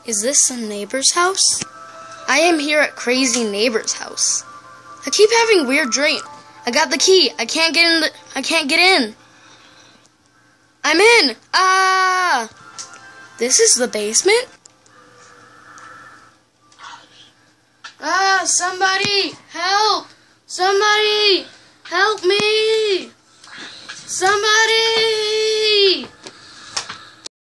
Is this some neighbor's house? I am here at Crazy Neighbor's house. I keep having weird dreams. I got the key. I can't get in. I can't get in. I'm in. Ah! This is the basement? Ah, somebody help! Somebody help me! Somebody!